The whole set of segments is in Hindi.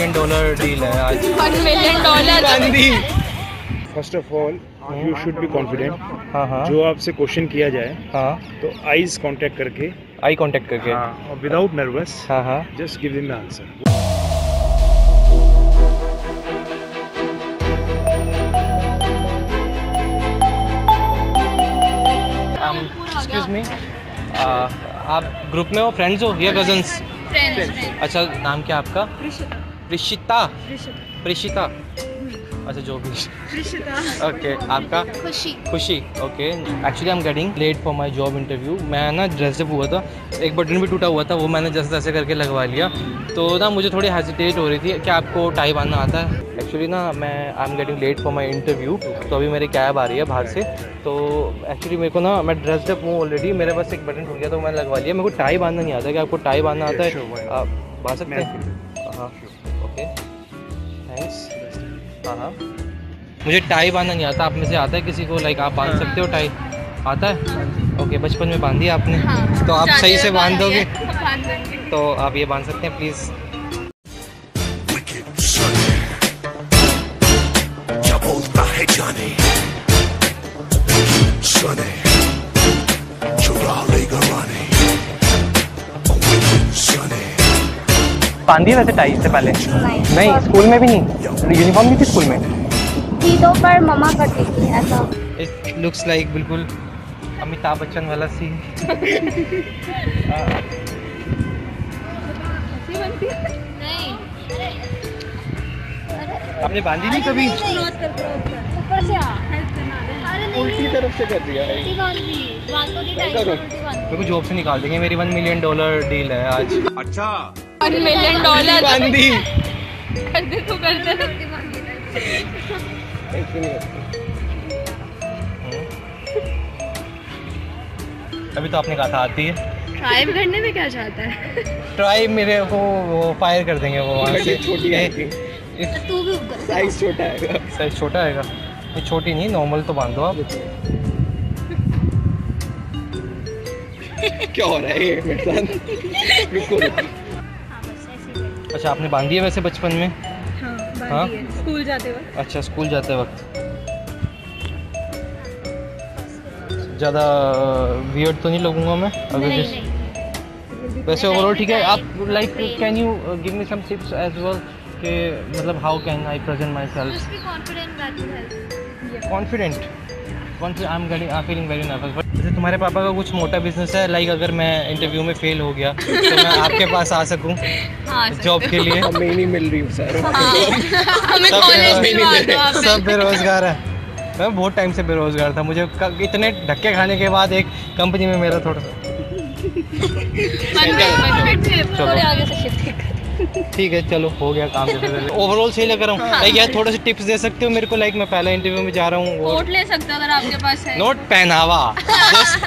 मिलियन डॉलर डील है आज। $1 million. First of all you should be confident. हाँ जो आपसे क्वेश्चन किया जाए हाँ, तो आईज कांटेक्ट करके, आई कांटेक्ट करके, और विदाउट नर्वस हाँ just give them the answer. Excuse me, आप ग्रुप में हो, फ्रेंड्स हो या कजन्स? फ्रेंड्स। अच्छा, नाम क्या आपका? प्रिशिता। प्रिशिता, अच्छा जो भी। ओके, आपका? खुशी। Okay, actually I am getting late for my job interview. मैं ना ड्रेसअप हुआ था, एक बटन भी टूटा हुआ था, वो मैंने जैसे तैसे करके लगवा लिया। तो ना मुझे थोड़ी हेजिटेट हो रही थी। क्या आपको टाई बांधना आता है? एक्चुअली ना I am getting late for my interview, तो अभी मेरी कैब आ रही है बाहर से। तो एक्चुअली मेरे को ना, मैं ड्रेसअप हूँ ऑलरेडी, मेरे पास एक बटन टूट गया तो मैंने लगवा लिया। मेरे को टाई बांधना नहीं आता। क्या आपको टाई बांधना आता है? आप बांध सकते हैं? हाँ, ओके, थैंक्स। हाँ, मुझे टाई बांधना नहीं आता। आप में से आता है किसी को, लाइक आप बांध सकते हो टाई? आता है? ओके, बचपन में बांधी आपने? हाँ, तो आप सही से बांध दोगे? बांध देंगे। तो आप ये बांध सकते हैं प्लीज़? बांधी वैसे टाई से पहले? नहीं, स्कूल में भी नहीं? यूनिफॉर्म भी थी स्कूल में? थी तो, पर मम्मा करती थी ऐसा। इट लुक्स लाइक बिल्कुल अमिताभ बच्चन वाला सीन। नहीं, आपने बांधी नहीं कभी? ऊपर से उल्टी तरफ से कर दिया है। मेरे को जॉब से निकाल देंगे। मेरी $1 मिलियन डील है आज। अच्छा, $1 मिलियन बांधी। कर दे तो कर दे। अभी तो आपने कहा था आती है। ट्राई करने में क्या चाहता है? ट्राई मेरे को वो फायर कर देंगे वो वहाँ से। छोटी है, तू भी ऊपर साइज छोटा है। साइज छोटा आएगा? ये छोटी नहीं, नॉर्मल तो बांध दो आप। क्या हो रहा है ये मेरे साथ? रुको। अच्छा, आपने बांधी है वैसे बचपन में? हाँ, स्कूल जाते वक्त। अच्छा, स्कूल जाते वक्त। ज़्यादा वियर्ड तो नहीं लगूंगा मैं अगर वैसे ओवरऑल ठीक है? आप like can you give me some tips as well कि मतलब how can I present myself? Confident I am feeling very nervous. But जैसे तुम्हारे पापा का कुछ मोटा बिजनेस है, लाइक अगर मैं इंटरव्यू में फेल हो गया तो मैं आपके पास आ सकूं जॉब के लिए? हमें नहीं मिल रही सर। हमें कॉलेज मिलवा दो आप। सब बेरोजगार है। मैं बहुत टाइम से बेरोजगार था। मुझे इतने धक्के खाने के बाद एक कंपनी में मेरा थोड़ा सा थोड़े आगे से शिफ्ट ठीक है, चलो हो गया काम। जैसे ओवरऑल सही लग रहा हूँ। लाइक यार थोड़ा सा टिप्स दे सकते हो मेरे को? लाइक मैं पहले इंटरव्यू में जा रहा हूँ। कोट ले सकते हो अगर आपके पास है। नोट पहनावा, जस्ट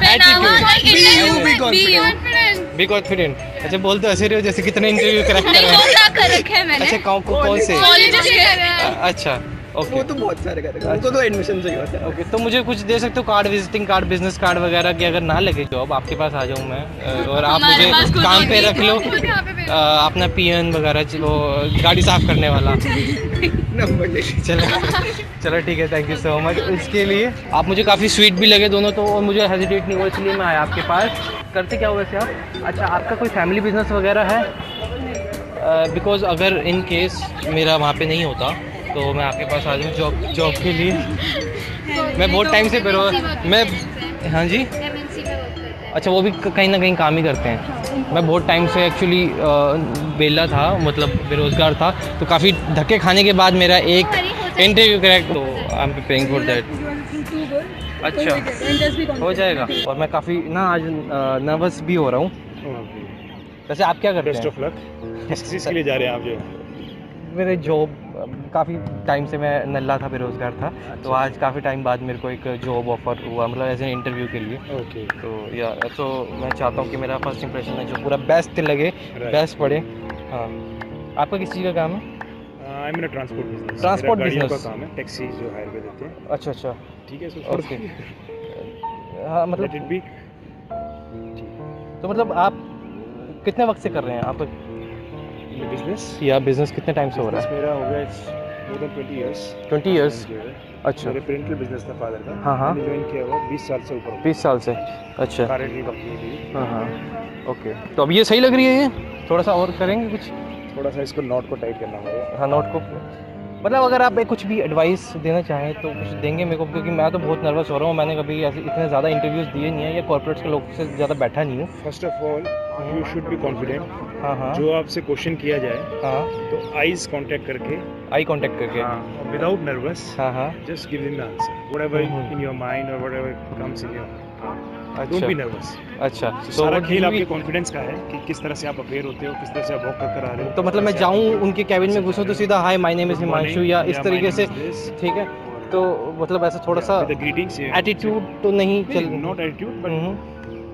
एटीट्यूड, बी कॉन्फिडेंट। अच्छा, बोलते ऐसे रहे हो जैसे कितने इंटरव्यू क्रैक कर रहे हैं। अच्छा, कौन से? अच्छा, ओके। वो तो बहुत सारे करेगा, उनको तो एडमिशन चाहिए होता है। ओके, तो मुझे कुछ दे सकते हो? Card, visiting card, business card वगैरह की अगर ना लगे जॉब, आपके पास आ जाऊँ मैं और आप मुझे काम पे रख लो। अपना पीएन वगैरह, चलो गाड़ी साफ करने वाला नंबर ले। चलो ठीक है, थैंक यू सो मच इसके लिए। आप मुझे काफ़ी स्वीट भी लगे दोनों तो, और मुझे हेजिटेट नहीं हुआ, इसलिए मैं आया आपके पास। करते क्या हुआ वैसे आप? अच्छा, आपका कोई फैमिली बिजनेस वगैरह है? बिकॉज अगर इन केस मेरा वहाँ पे नहीं होता तो मैं आपके पास आ जाऊँ जॉब के लिए। मैं बहुत टाइम से मैं हाँ जी। अच्छा, वो भी कहीं ना कहीं काम ही करते हैं। मैं बहुत टाइम से एक्चुअली बेला था, मतलब बेरोज़गार था, तो काफ़ी धक्के खाने के बाद मेरा एक इंटरव्यू क्रैक, तो I am preparing for that. अच्छा, हो जाएगा। और मैं काफ़ी ना आज नर्वस भी हो रहा हूँ। वैसे आप क्या करते हैं? Best of luck. किस चीज़ के लिए जा रहे हैं आप? जो मेरे जॉब काफ़ी टाइम से मैं नल्ला था, बेरोज़गार था। तो आज काफ़ी टाइम बाद मेरे को एक जॉब ऑफर हुआ, मतलब एज एन इंटरव्यू के लिए। ओके। तो या तो मैं चाहता हूँ कि मेरा फर्स्ट इंप्रेशन है जो पूरा बेस्ट लगे, बेस्ट पड़े। हाँ, आपका किस चीज़ का काम है? I am in transport business. Transport गाड़ियों बिजनेस का काम है, टैक्सी जो हायर पे देते हैं। अच्छा अच्छा, ठीक है, ओके। हाँ, मतलब लेट इट बी। तो मतलब आप कितने वक्त से कर रहे हैं आप? बिजनेस या बिजनेस कितने टाइम से हो रहा है? मेरा हो गया more than 20 years. 20 years? अच्छा। मेरे पेरेंटल बिजनेस था फादर का। हाँ हाँ। मैंने ज्वाइन किया हुआ 20 साल से ऊपर। 20 साल से? अच्छा। कार रेंटल कंपनी थी। हाँ हाँ। ओके, तो अब ये सही लग रही है ये? थोड़ा सा और करेंगे कुछ? थोड़ा सा इसको नॉट को टाइट करना होगा। हाँ, नॉट को मतलब अगर आप एक कुछ भी एडवाइस देना चाहें तो कुछ देंगे मेरे को, क्योंकि मैं तो बहुत नर्वस हो रहा हूँ। मैंने कभी ऐसे इतने ज़्यादा इंटरव्यूज़ दिए नहीं है या कॉर्पोरेट्स के लोगों से ज़्यादा बैठा नहीं हूँ। First of all you should be confident. हाँ हाँ। जो आपसे क्वेश्चन किया जाए हाँ तो आईज कांटेक्ट करके, आई कांटेक्ट करके, विदाउट नर्वस, हाँ हाँ, just give them the answer whatever in your mind और whatever comes in your. Don't be nervous. अच्छा, तो सारा खेल आपके कॉन्फिडेंस का है कि किस तरह से आप अवेयर होते हो, किस तरह से आप वॉक कर आ रहे हो। तो मतलब मैं जाऊँ उनके कैबिन में घुसूँ तो सीधा hi my name is Himanshu या इस तरीके से, ठीक है? तो मतलब ऐसा थोड़ा सा एटीट्यूड तो नहीं चल, not attitude but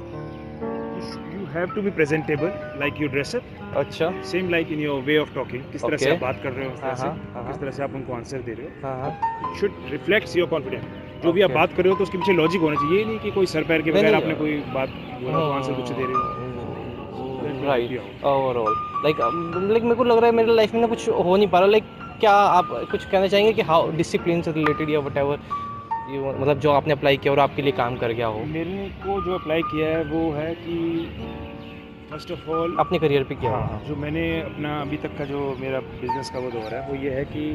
you have to be presentable like you dress up. अच्छा, same like in your way of talking, किस तरह से आप बात कर रहे हो, किस तरह से आप उनको आंसर दे रहे हो, it should reflects your confidence. जो भी आप बात कर रहे हो तो उसके पीछे लॉजिक होना चाहिए। ये नहीं कि कोई सर पैर के बगैर आपने कोई बात बोला तो आंसर कुछ दे रहे हो। राइट, ओवरऑल लाइक मेरे को लग रहा है मेरे लाइफ में ना कुछ हो नहीं पा रहा। लाइक क्या आप कुछ कहना चाहेंगे कि हाउ डिसिप्लिन से रिलेटेड या व्हाटएवर मतलब जो आपने अप्लाई किया और आपके लिए काम कर गया हो? मेरे को जो अप्लाई किया है वो है कि फर्स्ट ऑफ ऑल अपने करियर पे किया। हाँ, जो मैंने अपना अभी तक का जो मेरा बिजनेस का वो दौर है वो ये है कि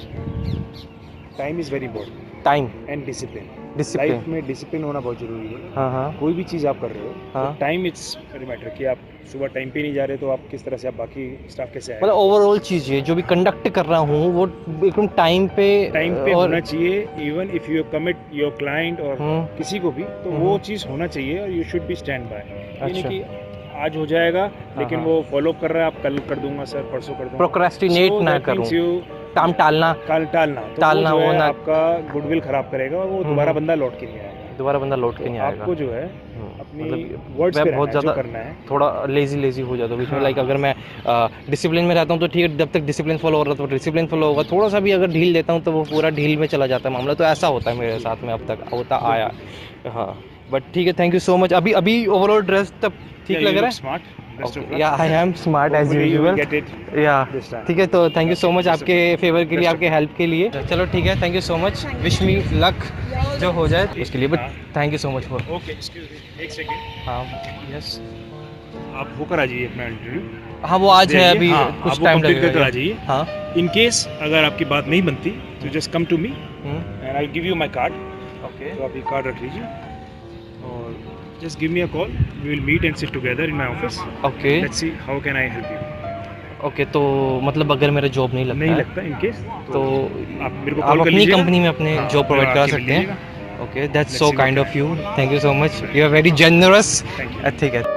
time is very important. Time and discipline. Life में डिसिप्लिन होना बहुत जरूरी है। हाँ हाँ। कोई भी चीज़ आप कर रहे हो, हाँ, टाइम इट्स वेरी मैटर कि आप सुबह टाइम पे नहीं जा रहे तो आप किस तरह से आप बाकी स्टाफ कैसे आए। मतलब ओवरऑल चीज़ ये जो भी कंडक्ट कर रहा हूँ वो एकदम टाइम पे होना चाहिए। Even if you commit your client और किसी को भी तो वो चीज़ होना चाहिए और you should be stand by. यानी कि आज हो जाएगा लेकिन वो फॉलो कर रहा है, आप कल कर दूंगा सर, परसों कर दूंगा। प्रोक्रेस्टिनेट ना करूं, काम टालना तो वो ना आपका गुडविल खराब करेगा और वो दोबारा बंदा लौट के नहीं आएगा। आपको जो है अपनी वर्ड्स पे बहुत ज़्यादा करना है। थोड़ा लेजी हो जाता है बीच में। लाइक अगर मैं डिसिप्लिन में रहता हूँ तो ठीक है, जब तक डिसिप्लिन फॉलो हो रहा है तो डिसिप्लिन फॉलो होगा। थोड़ा सा भी अगर ढील देता हूँ तो वो पूरा ढील में चला जाता है मामला। तो ऐसा होता है मेरे साथ में, अब तक होता आया। हाँ, बट ठीक है, थैंक यू सो मच। अभी ओवरऑल ड्रेस तब ठीक लग रहा है? या I am smart as usual. या ठीक है, तो थैंक यू सो मच आपके फेवर के लिए, आपके हेल्प के लिए। चलो ठीक है, thank you so much. Wish me luck जो हो जाए उसके लिए, but thank you so much for. Okay, excuse me, एक सेकंड। हाँ, यस, आप होकर आ जाइए अपना इंटरव्यू। हाँ, वो आज है, अभी कुछ टाइम लगेगा। आ जाइए। हाँ, इन केस अगर आपकी बात नहीं बनती तो just come to me and I give you my card. Okay, तो आप ये कार्ड रख लीजिए और just give me a call. We will meet and sit together in my office. Okay. Let's see how can I help you. Okay, तो मतलब अगर मेरा जॉब नहीं लगता in case तो आप मेरे को आप अपनी कंपनी में अपने जॉब प्रोवाइड करा सकते हैं। Okay, that's so kind of you. Thank you so much. You are very generous. Thank you. ठीक है।